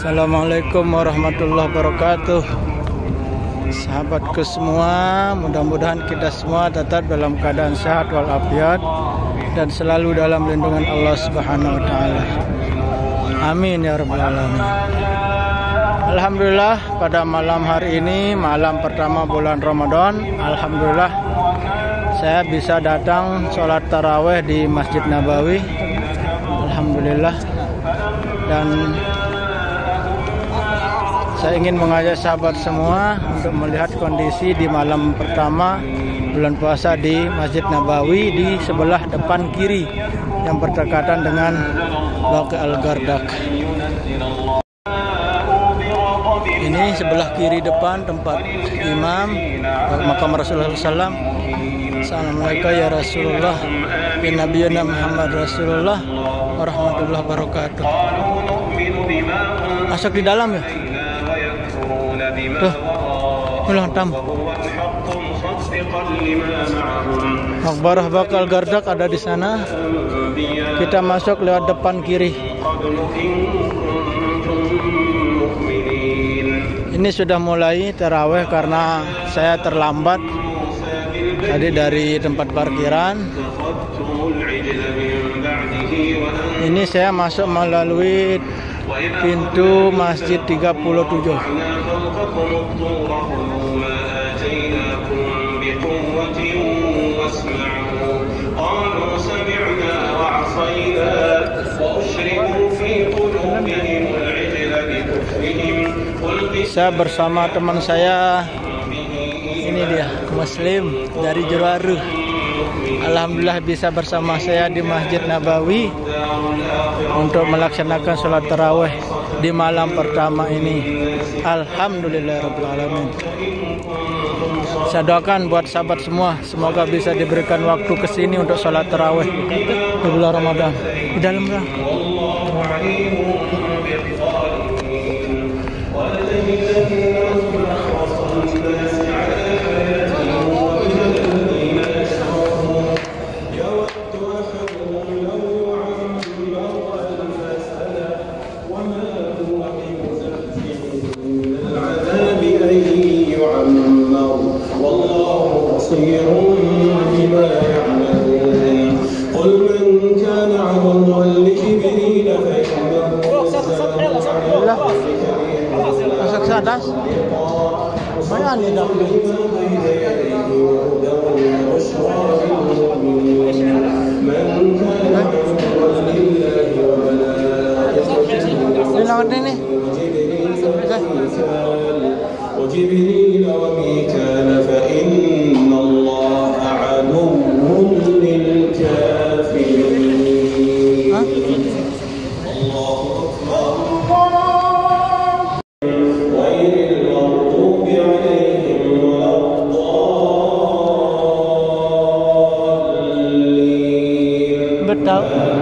Assalamualaikum warahmatullahi wabarakatuh. Sahabatku semua, mudah-mudahan kita semua tetap dalam keadaan sehat walafiat dan selalu dalam lindungan Allah Subhanahu wa taala. Amin ya rabbal alamin. Alhamdulillah, pada malam hari ini, malam pertama bulan Ramadan, alhamdulillah saya bisa datang sholat taraweh di Masjid Nabawi. Alhamdulillah. Dan saya ingin mengajak sahabat semua untuk melihat kondisi di malam pertama bulan puasa di Masjid Nabawi di sebelah depan kiri yang berdekatan dengan Baqi Al-Gardak. Ini sebelah kiri depan tempat imam makam Rasulullah SAW. Assalamualaikum ya Rasulullah, ya Nabiyana Muhammad Rasulullah warahmatullahi wabarakatuh. Masuk di dalam ya. Tuh, ulang tamu. Makbarah Baqi Al-Gardak ada di sana. Kita masuk lewat depan kiri. Ini sudah mulai taraweh karena saya terlambat tadi dari tempat parkiran. Ini saya masuk melalui pintu Masjid 37. Saya bersama teman saya, ini dia Muslim dari Jeruaru. Alhamdulillah bisa bersama saya di Masjid Nabawi untuk melaksanakan sholat taraweh di malam pertama ini. Alhamdulillahirabbil alamin. Saya doakan buat sahabat semua, semoga bisa diberikan waktu ke sini untuk sholat taraweh di bulan Ramadan. Di dalam lah. Masuk ke atas. Banyak nih dah. Ini lewat ini. وجبريل وميكال فإن الله عدو للكافرين. الله أكبر. غير المغضوب عليهم ولا الضالين.